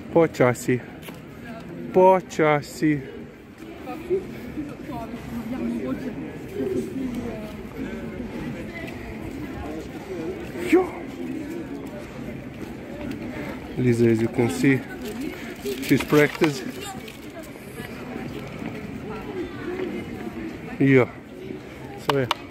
Počasi. Počasi. Lisa, as you can see, she's practicing. Yeah. So yeah.